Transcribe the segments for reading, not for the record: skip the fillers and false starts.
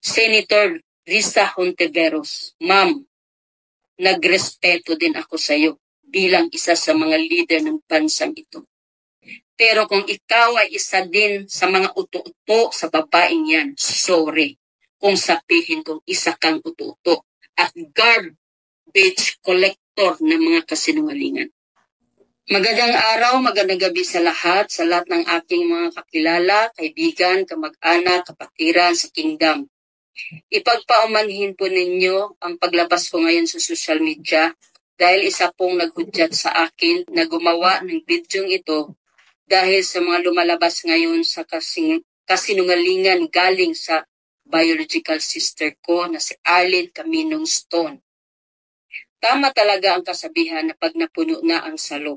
Senator Risa Hontiveros, ma'am, nagrespeto din ako sa iyo bilang isa sa mga leader ng bansang ito. Pero kung ikaw ay isa din sa mga uto-uto sa babaeng yan, sorry kung sabihin kong isa kang uto-uto at garbage collector ng mga kasinungalingan. Magandang araw, magandang gabi sa lahat ng aking mga kakilala, kaibigan, kamag-anak, kapatiran sa Kingdom. Ipagpaumanhin po ninyo ang paglabas ko ngayon sa social media dahil isa pong naghudyat sa akin na gumawa ng bidyong ito dahil sa mga lumalabas ngayon sa kasinungalingan galing sa biological sister ko na si Arlene Caminong Stone. Tama talaga ang kasabihan na pag napuno na ang salo.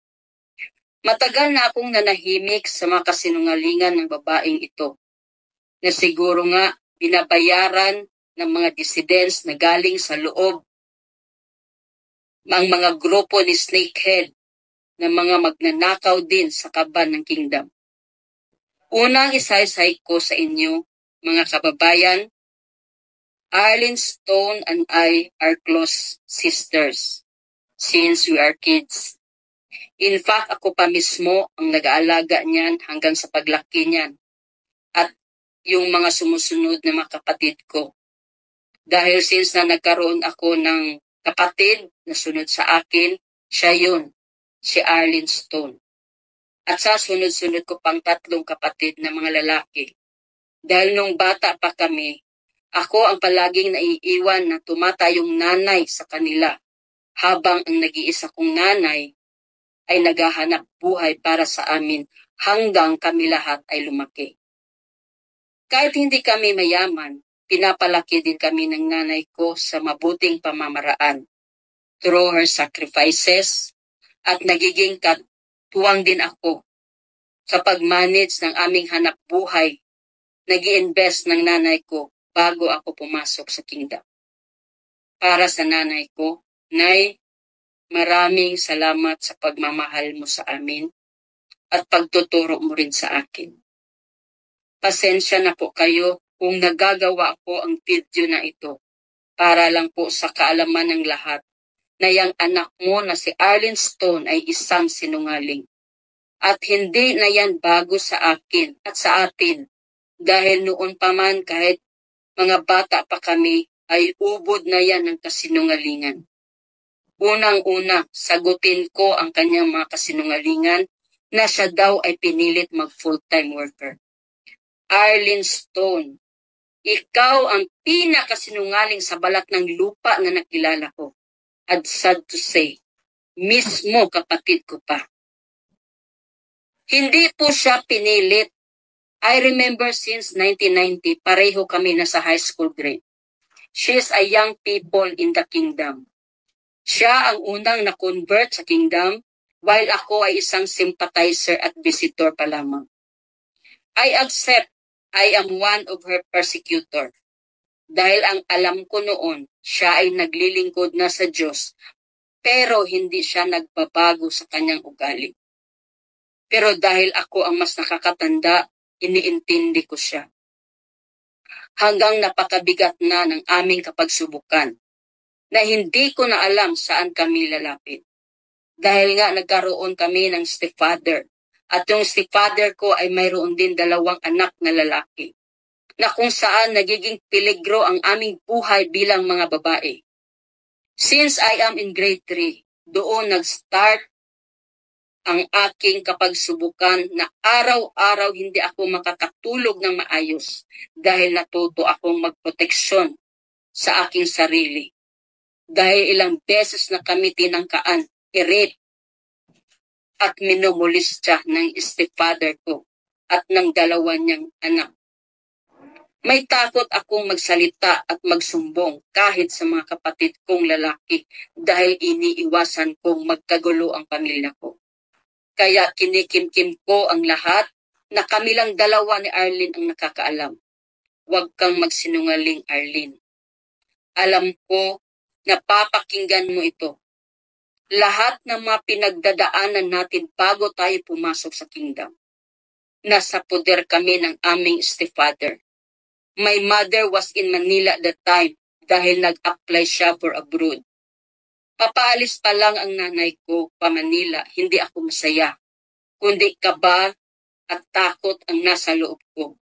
Matagal na akong nanahimik sa mga kasinungalingan ng babaeng ito na siguro nga binabayaran ng mga dissidents na galing sa loob ang mga grupo ni Snakehead na mga magnanakaw din sa kaban ng Kingdom. Unang isaysay ko sa inyo, mga kababayan, Arlene Stone and I are close sisters since we are kids. In fact, ako pa mismo ang nag-aalaga niyan hanggang sa paglaki niyan at yung mga sumusunod na mga kapatid ko. Dahil since na nagkaroon ako ng kapatid na sunod sa akin, siya yun, si Arlene Stone. At sa sunod-sunod ko pang 3 kapatid na mga lalaki. Dahil nung bata pa kami, ako ang palaging naiiwan na tumatayong nanay sa kanila, habang ang nag-iisa kong nanay ay naghahanap buhay para sa amin hanggang kami lahat ay lumaki. Kahit hindi kami mayaman, pinapalaki din kami ng nanay ko sa mabuting pamamaraan through her sacrifices at nagiging katuwang din ako sa pag-manage ng aming hanap buhay. Nag-i-invest ng nanay ko bago ako pumasok sa Kingdom. Para sa nanay ko, Nay, maraming salamat sa pagmamahal mo sa amin at pagtuturo mo rin sa akin. Pasensya na po kayo kung nagagawa ko ang video na ito para lang po sa kaalaman ng lahat na yung anak mo na si Arlene Stone ay isang sinungaling. At hindi na yan bago sa akin at sa atin dahil noon pa man kahit mga bata pa kami ay ubod na yan ng kasinungalingan. Unang-una, sagutin ko ang kanyang mga kasinungalingan na siya daw ay pinilit mag-full-time worker. Arlene Stone, ikaw ang pinakasinungaling sa balat ng lupa na nakilala ko. At sad to say, mismo kapatid ko pa. Hindi po siya pinilit. I remember since 1990, pareho kami nasa high school grade. She is a young people in the Kingdom. Siya ang unang na-convert sa Kingdom, while ako ay isang sympathizer at visitor pa lamang. I accept I am one of her persecutor. Dahil ang alam ko noon, siya ay naglilingkod na sa Diyos, pero hindi siya nagbabago sa kanyang ugali. Pero dahil ako ang mas nakakatanda, iniintindi ko siya. Hanggang napakabigat na ng aming kapagsubukan, na hindi ko na alam saan kami lalapit. Dahil nga nagkaroon kami ng stepfather, at yung stepfather ko ay mayroon din 2 anak na lalaki, na kung saan nagiging peligro ang aming buhay bilang mga babae. Since I am in grade 3, doon nag-start ang aking kapagsubukan na araw-araw hindi ako makakatulog ng maayos dahil natuto akong magproteksyon sa aking sarili. Dahil ilang beses na kami tinangkaan, i-rape at minumulistya ng stepfather ko at ng 2 niyang anak. May takot akong magsalita at magsumbong kahit sa mga kapatid kong lalaki dahil iniiwasan kong magkagulo ang pamilya ko. Kaya kinikimkim ko ang lahat na kami lang 2 ni Arlene ang nakakaalam. Huwag kang magsinungaling, Arlene. Alam ko na papakinggan mo ito. Lahat ng mga pinagdadaanan natin bago tayo pumasok sa Kingdom. Nasa poder kami ng aming stepfather. My mother was in Manila at that time dahil nag-apply siya for abroad. Papaalis pa lang ang nanay ko pa Manila, hindi ako masaya, kundi kaba at takot ang nasa loob ko.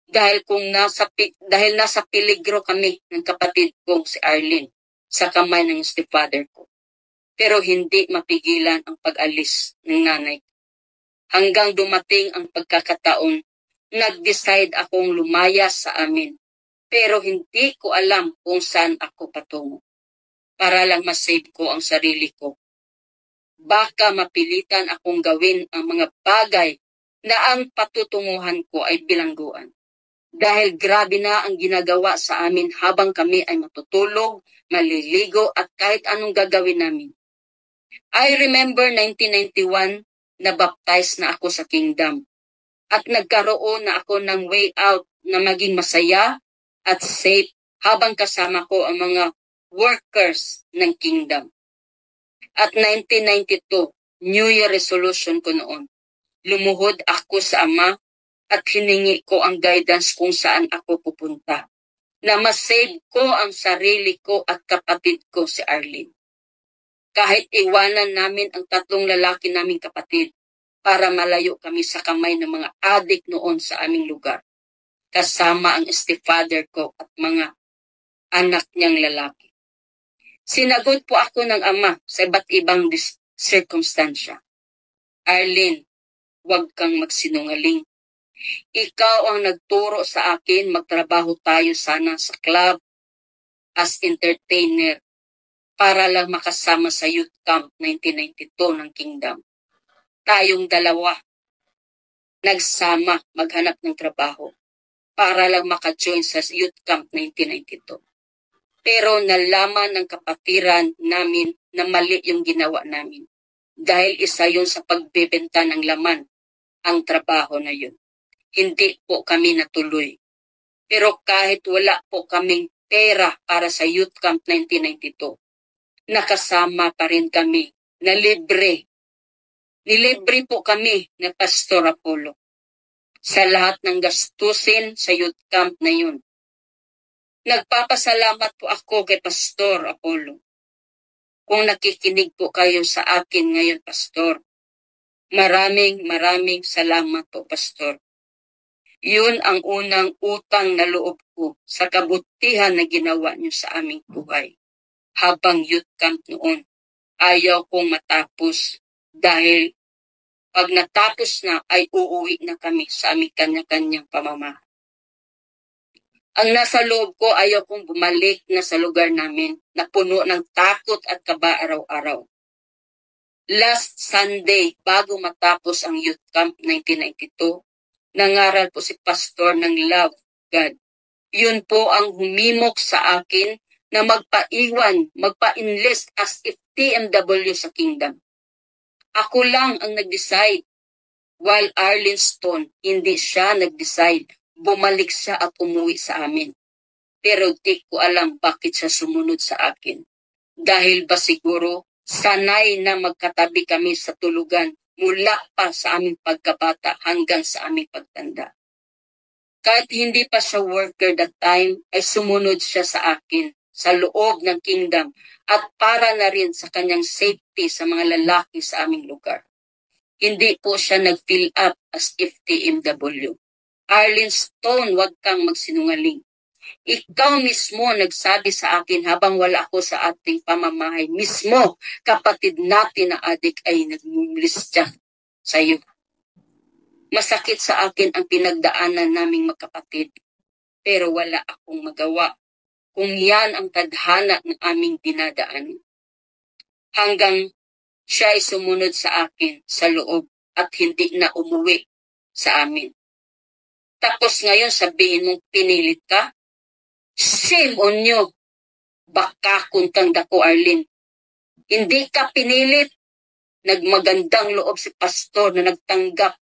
Dahil nasa peligro kami ng kapatid kong si Arlene sa kamay ng stepfather ko. Pero hindi mapigilan ang pag-alis ng nanay ko. Hanggang dumating ang pagkakataon, nag-decide akong lumayas sa amin. Pero hindi ko alam kung saan ako patungo. Para lang masave ko ang sarili ko. Baka mapilitan akong gawin ang mga bagay na ang patutunguhan ko ay bilangguan. Dahil grabe na ang ginagawa sa amin habang kami ay matutulog, maliligo at kahit anong gagawin namin. I remember 1991 na baptized na ako sa kingdom at nagkaroon na ako ng way out na maging masaya at safe habang kasama ko ang mga workers ng kingdom. At 1992, New Year resolution ko noon. Lumuhod ako sa Ama at hiningi ko ang guidance kung saan ako pupunta. Na masave ko ang sarili ko at kapatid ko si Arlene. Kahit iwanan namin ang 3 lalaki naming kapatid para malayo kami sa kamay ng mga adik noon sa aming lugar. Kasama ang stepfather ko at mga anak niyang lalaki. Sinagot po ako ng Ama sa iba't ibang circumstansya. Arlene, huwag kang magsinungaling. Ikaw ang nagturo sa akin magtrabaho tayo sana sa club as entertainer para lang makasama sa Youth Camp 1992 ng Kingdom. Tayong dalawa nagsama maghanap ng trabaho para lang maka-join sa Youth Camp 1992. Pero nalaman ng kapatiran namin na mali yung ginawa namin dahil isa yun sa pagbebenta ng laman ang trabaho na yun. Hindi po kami natuloy. Pero kahit wala po kaming pera para sa Youth Camp 1992, nakasama pa rin kami na libre. Nilibre po kami na Pastor Apollo sa lahat ng gastusin sa Youth Camp na yun. Nagpapasalamat po ako kay Pastor Apollo. Kung nakikinig po kayo sa akin ngayon, Pastor, maraming salamat po, Pastor. Yun ang unang utang na loob ko sa kabutihan na ginawa niyo sa aming buhay. Habang youth camp noon, ayaw kong matapos dahil pag natapos na ay uuwi na kami sa aming kanya-kanyang pamamahay. Ang nasa loob ko, ayaw kong bumalik na sa lugar namin na puno ng takot at kaba araw-araw. Last Sunday, bago matapos ang youth camp 1992, nangaral po si Pastor ng Love God. Yun po ang humimok sa akin na magpa-enlist as if TMW sa Kingdom. Ako lang ang nag-decide, while Arlene Stone, hindi siya nag-decide. Bumalik siya at umuwi sa amin. Pero di ko alam bakit siya sumunod sa akin. Dahil ba siguro sanay na magkatabi kami sa tulugan mula pa sa aming pagkabata hanggang sa aming pagtanda. Kahit hindi pa siya worker that time, ay sumunod siya sa akin sa loob ng kingdom at para na rin sa kanyang safety sa mga lalaki sa aming lugar. Hindi po siya nag-fill up as if TMW. Arlene Stone, huwag kang magsinungaling. Ikaw mismo nagsabi sa akin habang wala ako sa ating pamamahay. Mismo, kapatid natin na adik ay nagmumlistya sa iyo. Masakit sa akin ang pinagdaanan naming magkapatid. Pero wala akong magawa kung yan ang tadhana ng aming dinadaan. Hanggang siya ay sumunod sa akin sa loob at hindi na umuwi sa amin. Tapos ngayon sabihin mong pinilit ka? Shame on you! Baka kuntang dako, Arlene. Hindi ka pinilit. Nagmagandang loob si Pastor na nagtanggap.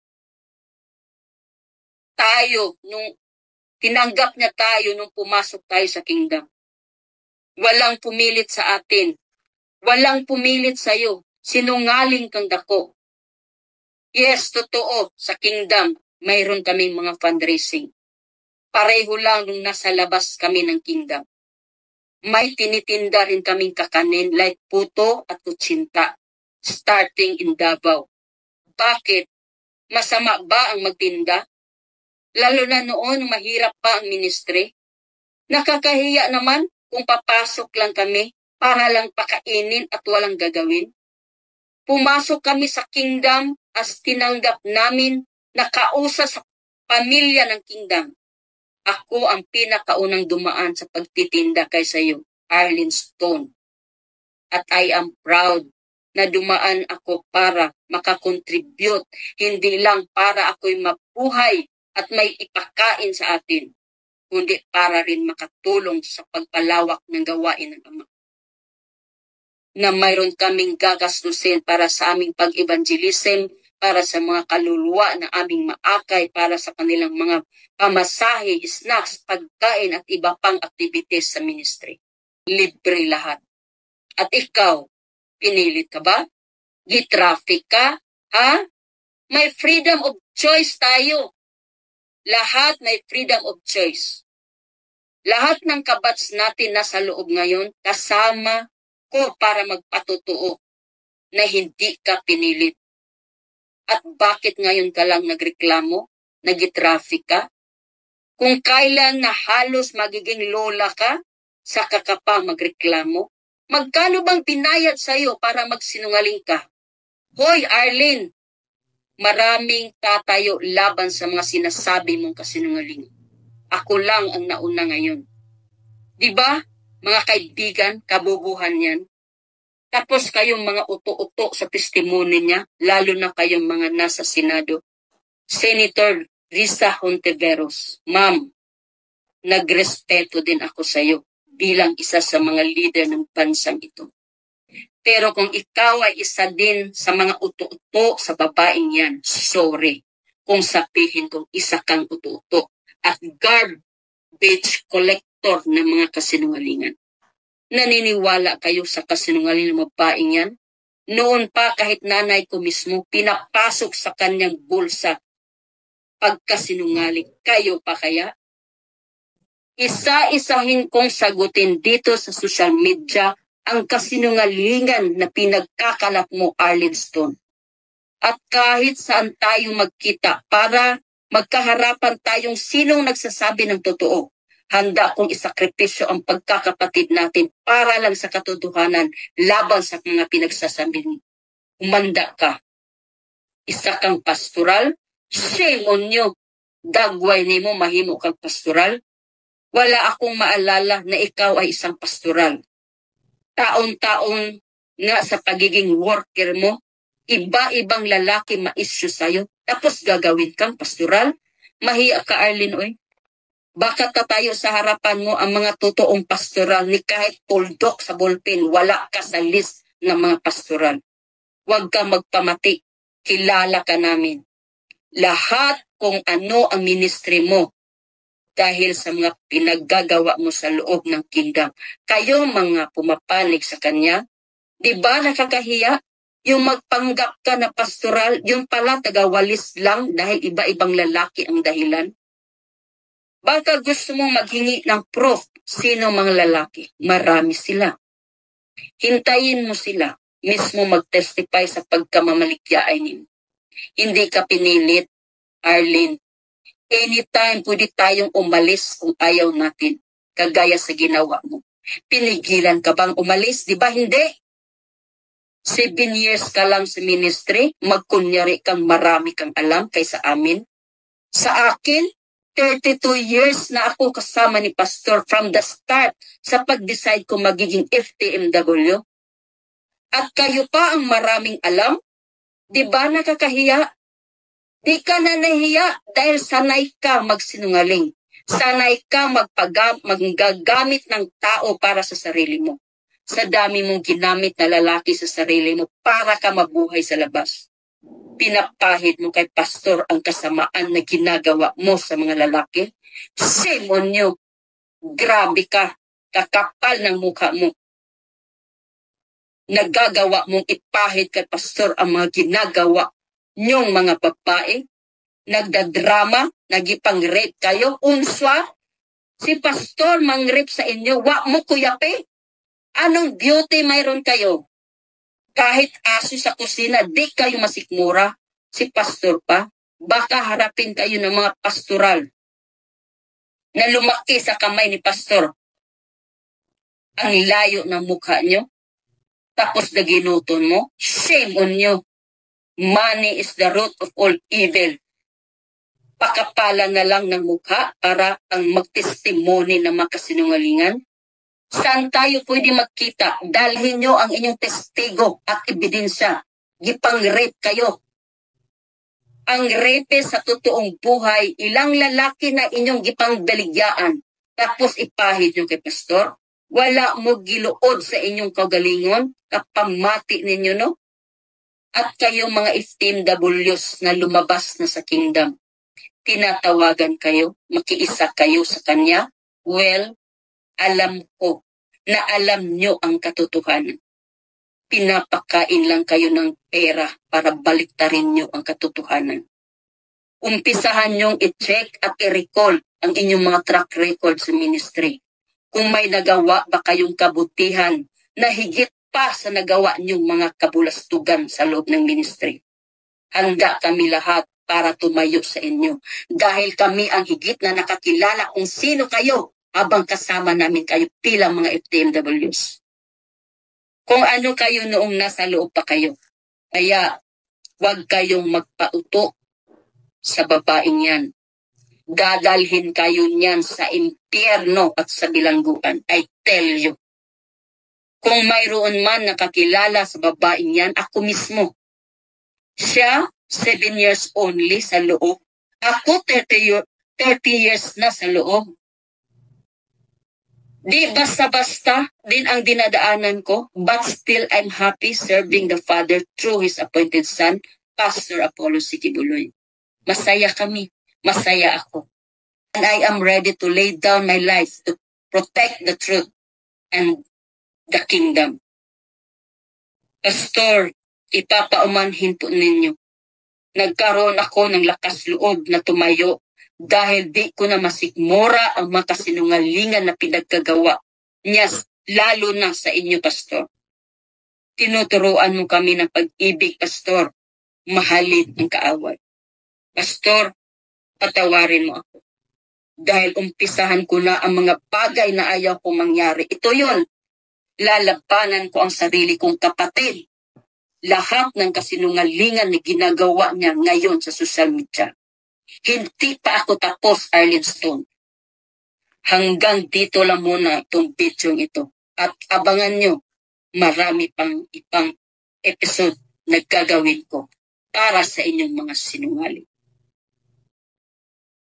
Tinanggap niya tayo nung pumasok tayo sa kingdom. Walang pumilit sa atin. Walang pumilit sa'yo. Sinungaling kang dako. Yes, totoo, sa kingdom, mayroon kaming mga fundraising. Pareho lang nung nasa labas kami ng kingdom. May tinitinda rin kaming kakanin like puto at kutsinta, starting in Davao. Bakit? Masama ba ang magtinda? Lalo na noon mahirap pa ang ministry. Nakakahiya naman kung papasok lang kami para lang pakainin at walang gagawin. Pumasok kami sa kingdom as tinanggap namin na kausa sa pamilya ng kingdom. Ako ang pinakaunang dumaan sa pagtitinda kaysa iyo, Arlene Stone. At I am proud na dumaan ako para makakontribute, hindi lang para ako'y mabuhay at may ipakain sa atin, kundi para rin makatulong sa pagpalawak ng gawain ng Ama. Na mayroon kaming gagastusin para sa aming pag-evangelism, para sa mga kaluluwa na aming maakay, para sa kanilang mga pamasahe, snacks, pagkain at iba pang activities sa ministry. Libre lahat. At ikaw, pinilit ka ba? Gitraffic ka? Ha? May freedom of choice tayo. Lahat may freedom of choice. Lahat ng kabats natin nasa loob ngayon, kasama ko para magpatotoo na hindi ka pinilit. At bakit ngayon ka lang nagreklamo, nagitraffic ka? Kung kailan na halos magiging lola ka, saka ka pa magreklamo, magkano bang binayad sa'yo para magsinungaling ka? Hoy, Arlene, maraming tatayo laban sa mga sinasabi mong kasinungaling. Ako lang ang nauna ngayon. Diba, mga kaibigan, kabubuhan yan? Tapos kayong mga uto-uto sa testimony niya, lalo na kayong mga nasa Senado. Senator Risa Hontiveros, Ma'am, nagrespeto din ako sa iyo bilang isa sa mga leader ng bansang ito. Pero kung ikaw ay isa din sa mga uto-uto sa babaeng yan, sorry kung sabihin kong isa kang uto-uto at garbage collector ng mga kasinungalingan. Naniniwala kayo sa kasinungaling ng babaeng yan? Noon pa kahit nanay ko mismo, pinapasok sa kanyang bulsa pagkasinungaling. Kayo pa kaya? Isa-isahin kong sagutin dito sa social media ang kasinungalingan na pinagkakalat mo, Arlene Stone. At kahit saan tayo magkita para magkaharapan tayong sinong nagsasabi ng totoo, handa kong isakripisyo ang pagkakapatid natin para lang sa katotohanan laban sa mga pinagsasabi niyo. Umanda ka. Isa kang pastoral? Shame on you. Dagway ni mo mahimo kang pastoral? Wala akong maalala na ikaw ay isang pastoral. Taon-taon nga sa pagiging worker mo, iba-ibang lalaki ma-issue sa'yo, tapos gagawin kang pastoral? Mahiya ka, Arlene, oy. Baka tayo sa harapan mo ang mga totoong pastoral ni kahit puldok sa ballpen, wala ka sa list ng mga pastoral. Huwag ka magpamati, kilala ka namin. Lahat kung ano ang ministry mo dahil sa mga pinaggagawa mo sa loob ng kingdom. Kayo mga pumapanig sa kanya, di ba nakakahiya? Yung magpanggap ka na pastoral, yung pala tagawalis lang dahil iba-ibang lalaki ang dahilan. Baka gusto mong maghingi ng proof sino mga lalaki. Marami sila. Hintayin mo sila mismo mag-testify sa pagkamamaligyaay nimo. Hindi ka pinilit, Arlene. Anytime pwede tayong umalis kung ayaw natin, kagaya sa ginawa mo. Pinigilan ka bang umalis? Di ba hindi? 7 years ka lang sa ministry, magkunyari kang marami kang alam kaysa amin. Sa akin, 32 years na ako kasama ni Pastor from the start sa pag-decide kung magiging FTMW. At kayo pa ang maraming alam? Di ba nakakahiya? Di ka na nahiya dahil sanay ka magsinungaling. Sanay ka maggagamit ng tao para sa sarili mo. Sa dami mong ginamit na lalaki sa sarili mo para ka mabuhay sa labas. Pinapahid mo kay pastor ang kasamaan na ginagawa mo sa mga lalaki. Shame on you. Grabe ka. Kakapal ng mukha mo. Nagagawa mong ipahid kay pastor ang mga ginagawa niyong mga babae. nagdadrama, nagipang-rape kayo, unswa, si pastor mang-rape sa inyo, wa mo kuyapi. Anong beauty mayroon kayo? Kahit aso sa kusina, di kayo masikmura. Si pastor pa, baka harapin kayo ng mga pastoral na lumaki sa kamay ni pastor. Ang layo ng mukha nyo, tapos na ginuton mo, shame on you. Money is the root of all evil. Pakapalan na lang ng mukha para ang magtestimony na makasinungalingan. Saan tayo pwede magkita? Dalhin nyo ang inyong testigo at ebidensya. Gipang-rape kayo. Ang rape sa totoong buhay, ilang lalaki na inyong gipang-baligyaan, tapos ipahid nyo kay pastor. Wala mo giluod sa inyong kagalingon, kapamati ninyo, no? At kayong mga FMWs na lumabas na sa kingdom, tinatawagan kayo, makiisa kayo sa kanya. Well, alam ko na alam nyo ang katotohanan. Pinapakain lang kayo ng pera para baliktarin nyo ang katotohanan. Umpisahan nyong i-check at i-recall ang inyong mga track record sa ministry. Kung may nagawa ba kayong kabutihan na higit pa sa nagawa nyong mga kabulastugan sa loob ng ministry. Handa kami lahat para tumayo sa inyo dahil kami ang higit na nakakilala kung sino kayo habang kasama namin kayo bilang mga FMWs. Kung ano kayo noong nasa loob pa kayo. Kaya huwag kayong magpauto sa babaeng yan. Dadalhin kayo niyan sa impyerno at sa bilangguan. I tell you. Kung mayroon man nakakilala sa babaeng yan, ako mismo. Siya, 7 years only sa loob. Ako, 30 years na sa loob. Di basta-basta din ang dinadaanan ko, but still I'm happy serving the Father through His appointed Son, Pastor Apollo Sikibuloy. Masaya kami. Masaya ako. And I am ready to lay down my life to protect the truth and the kingdom. Pastor, ipapaumanhin po ninyo. Nagkaroon ako ng lakas loob na tumayo dahil di ko na masikmura ang makasinungalingan na pinagkagawa niya, lalo na sa inyo, Pastor. Tinuturuan mo kami ng pag-ibig, Pastor. Mahalin ang kaaway. Pastor, patawarin mo ako. Dahil umpisahan ko na ang mga bagay na ayaw kong mangyari. Ito yun. Lalabanan ko ang sarili kong kapatid. Lahat ng kasinungalingan na ginagawa niya ngayon sa social media. Hindi pa ako tapos, Arlene Stone. Hanggang dito lang muna itong video ito. At abangan nyo, marami pang ibang episode na gagawin ko para sa inyong mga sinungaling.